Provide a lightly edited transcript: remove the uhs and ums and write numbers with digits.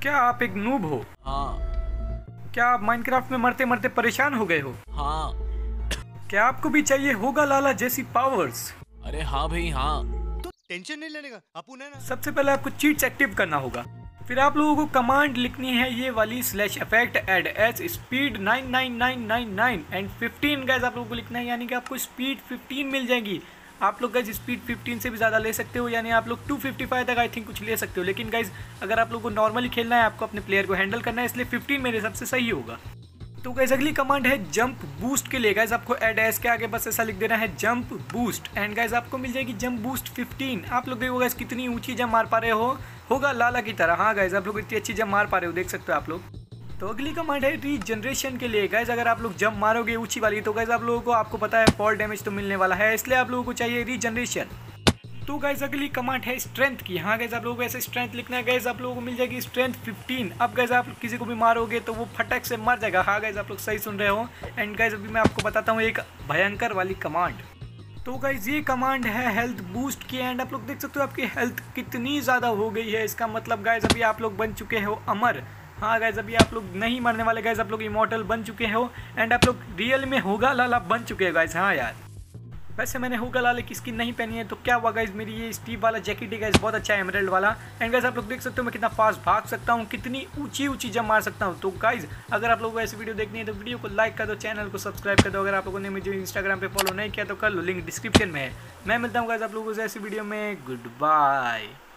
क्या आप एक नूब हो? हाँ। क्या आप माइनक्राफ्ट में मरते मरते परेशान हो गए हो? हाँ। क्या आपको भी चाहिए होगा लाला जैसी पावर्स? अरे हाँ भाई हाँ। तो टेंशन नहीं लेने का, अपुन है ना। सबसे पहले आपको चीट्स एक्टिव करना होगा। फिर आप लोगों को कमांड लिखनी है ये वाली /effect add s speed 99999 and 15 guys आप लोगों को लिखना है, यानी कि आपको स्पीड 15 मिल जाएगी। आप लोग गाइस स्पीड 15 से भी ज़्यादा ले सकते हो, यानी आप लोग 255 तक आई थिंक कुछ ले सकते हो। लेकिन गाइस अगर आप लोगों को नॉर्मली खेलना है, आपको अपने प्लेयर को हैंडल करना है, इसलिए 15 मेरे हिसाब से सही होगा। तो गाइस अगली कमांड है जंप बूस्ट के लिए। गाइस आपको एड एस के आगे बस ऐसा लिख देना है जंप बूस्ट एंड गाइस आपको मिल जाएगी जंप बूस्ट 15। आप लोग देखो गाइस कितनी ऊंची जंप मार पा रहे हो, होगा लाला की तरह। हाँ गाइस आप लोग इतनी अच्छी जंप मार पा रहे हो, देख सकते हो आप लोग। तो अगली कमांड है रीजनरेशन के लिए। गाइस अगर आप लोग जंप मारोगे ऊंची वाली तो गाइस आप लोगों को, आपको पता है, फॉल डैमेज तो मिलने वाला है, इसलिए आप लोगों को चाहिए रीजनरेशन। तो गाइस अगली कमांड है स्ट्रेंथ की। हाँ गाइस आप लोगों को ऐसे स्ट्रेंथ लिखना है। गाइस आप लोगों को मिल जाएगी स्ट्रेंथ 15। अब गाइस आप किसी को भी मारोगे तो वो फटक से मर जाएगा। हाँ गाइस आप लोग सही सुन रहे हो। एंड गाइस अभी मैं आपको बताता हूँ एक भयंकर वाली कमांड। तो गाइस ये कमांड है हेल्थ बूस्ट की एंड आप लोग देख सकते हो आपकी हेल्थ कितनी ज़्यादा हो गई है। इसका मतलब गाइस अभी आप लोग बन चुके हो अमर। हाँ गाइस अभी आप लोग नहीं मरने वाले। गाइस आप लोग इमॉर्टल बन चुके हो एंड आप लोग रियल में होगा लाला बन चुके हो गाइस। हाँ यार, वैसे मैंने होगा लाले की स्किन नहीं पहनी है तो क्या हुआ गाइस, मेरी ये स्टीव वाला जैकेट है गाइस, बहुत अच्छा है एमराल्ड वाला। एंड गाइस आप लोग देख सकते हो मैं कितना फास्ट भाग सकता हूँ, कितनी ऊंची ऊंची जंप मार सकता हूँ। तो गाइस अगर आप लोगों को ऐसी वीडियो देखनी है तो वीडियो को लाइक कर दो, चैनल को सब्सक्राइब कर दो। अगर आप लोगों ने मुझे इंस्टाग्राम पे फॉलो नहीं किया तो कर लो, लिंक डिस्क्रिप्शन में है। मैं मिलता हूँ गाइस आप लोगों से ऐसी वीडियो में। Good bye.